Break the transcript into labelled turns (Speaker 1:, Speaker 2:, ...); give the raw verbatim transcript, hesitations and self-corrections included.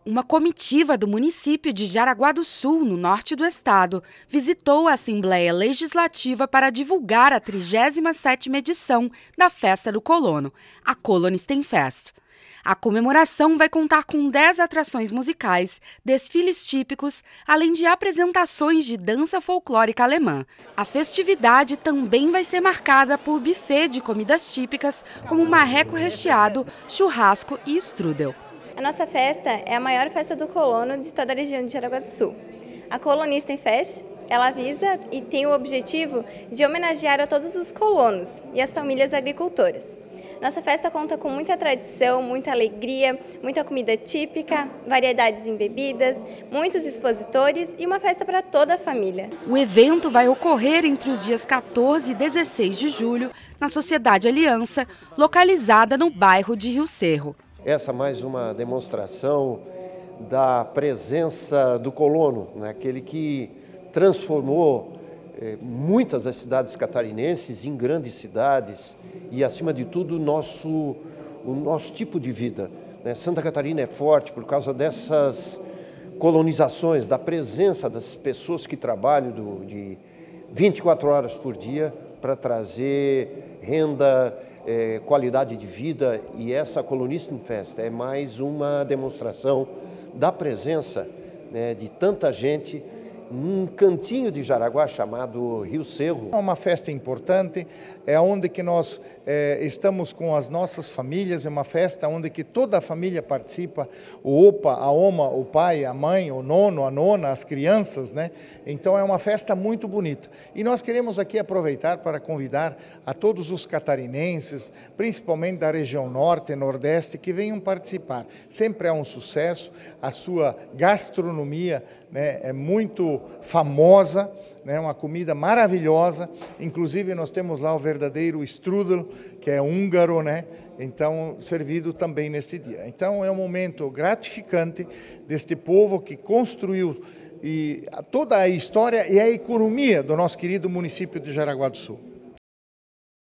Speaker 1: Uma comitiva do município de Jaraguá do Sul, no norte do estado, visitou a Assembleia Legislativa para divulgar a trigésima sétima edição da Festa do Colono, a Colonistenfest. A comemoração vai contar com dez atrações musicais, desfiles típicos, além de apresentações de dança folclórica alemã. A festividade também vai ser marcada por buffet de comidas típicas, como marreco recheado, churrasco e strudel.
Speaker 2: A nossa festa é a maior festa do colono de toda a região de Jaraguá do Sul. A Colonistenfest, ela visa e tem o objetivo de homenagear a todos os colonos e as famílias agricultoras. Nossa festa conta com muita tradição, muita alegria, muita comida típica, variedades em bebidas, muitos expositores e uma festa para toda a família.
Speaker 1: O evento vai ocorrer entre os dias quatorze e dezesseis de julho na Sociedade Aliança, localizada no bairro de Rio Cerro.
Speaker 3: Essa mais uma demonstração da presença do colono, né? Aquele que transformou eh, muitas das cidades catarinenses em grandes cidades e, acima de tudo, o nosso, o nosso tipo de vida, né? Santa Catarina é forte por causa dessas colonizações, da presença das pessoas que trabalham do, de vinte e quatro horas por dia para trazer renda, É, qualidade de vida, e essa Colonistenfest é mais uma demonstração da presença, né, de tanta gente num cantinho de Jaraguá chamado Rio Cerro.
Speaker 4: É uma festa importante, é onde que nós é, estamos com as nossas famílias, é uma festa onde que toda a família participa, o opa, a oma, o pai, a mãe, o nono, a nona, as crianças, né? Então é uma festa muito bonita. E nós queremos aqui aproveitar para convidar a todos os catarinenses, principalmente da região norte e nordeste, que venham participar. Sempre é um sucesso, a sua gastronomia, né, é muito famosa, né, uma comida maravilhosa, inclusive nós temos lá o verdadeiro strudel, que é húngaro, né, então servido também neste dia. Então é um momento gratificante deste povo que construiu e toda a história e a economia do nosso querido município de Jaraguá do Sul.